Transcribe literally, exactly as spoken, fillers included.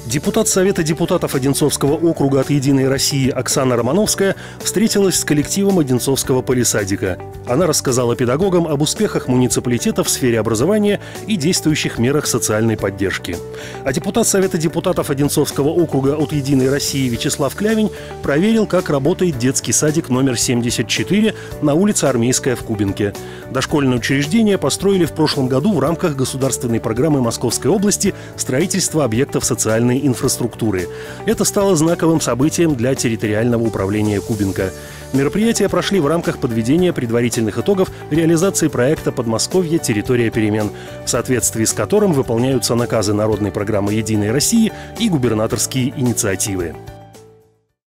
Депутат Совета депутатов Одинцовского округа от «Единой России» Оксана Романовская встретилась с коллективом Одинцовского полисадика. Она рассказала педагогам об успехах муниципалитета в сфере образования и действующих мерах социальной поддержки. А депутат Совета депутатов Одинцовского округа от «Единой России» Вячеслав Клявень проверил, как работает детский садик номер семьдесят четыре на улице Армейская в Кубинке. Дошкольное учреждение построили в прошлом году в рамках государственной программы Московской области строительства объектов социальной инфраструктуры. Это стало знаковым событием для территориального управления Кубинка. Мероприятия прошли в рамках подведения предварительных итогов реализации проекта «Подмосковье. Территория перемен», в соответствии с которым выполняются наказы народной программы «Единой России» и губернаторские инициативы.